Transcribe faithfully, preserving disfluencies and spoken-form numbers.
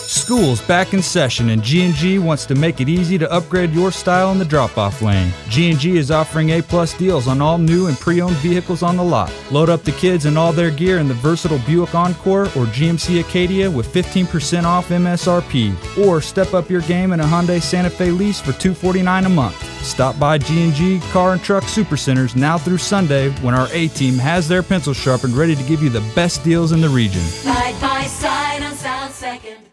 School's back in session and G and G wants to make it easy to upgrade your style in the drop-off lane. G and G is offering A-plus deals on all new and pre-owned vehicles on the lot. Load up the kids and all their gear in the versatile Buick Encore or G M C Acadia with fifteen percent off M S R P. Or step up your game in a Hyundai Santa Fe lease for two hundred forty-nine dollars a month. Stop by G and G Car and Truck Supercenters now through Sunday when our A-team has their pencils sharpened ready to give you the best deals in the region. Side by side on South second.